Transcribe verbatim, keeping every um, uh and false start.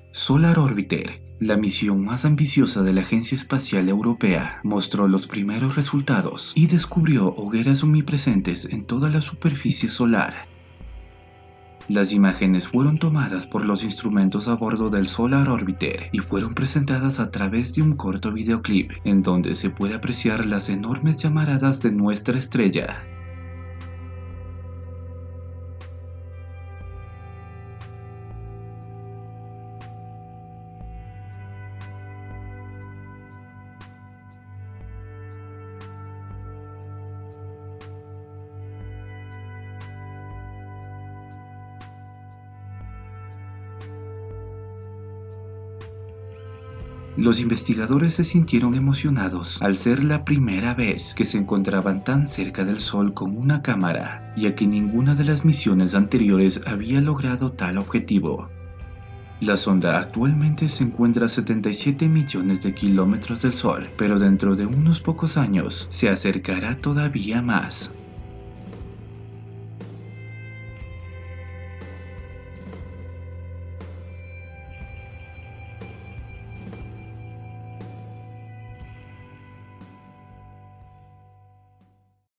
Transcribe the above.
Solar Orbiter, la misión más ambiciosa de la Agencia Espacial Europea, mostró los primeros resultados y descubrió hogueras omnipresentes en toda la superficie solar. Las imágenes fueron tomadas por los instrumentos a bordo del Solar Orbiter y fueron presentadas a través de un corto videoclip, en donde se puede apreciar las enormes llamaradas de nuestra estrella. Los investigadores se sintieron emocionados al ser la primera vez que se encontraban tan cerca del Sol con una cámara, ya que ninguna de las misiones anteriores había logrado tal objetivo. La sonda actualmente se encuentra a setenta y siete millones de kilómetros del Sol, pero dentro de unos pocos años se acercará todavía más.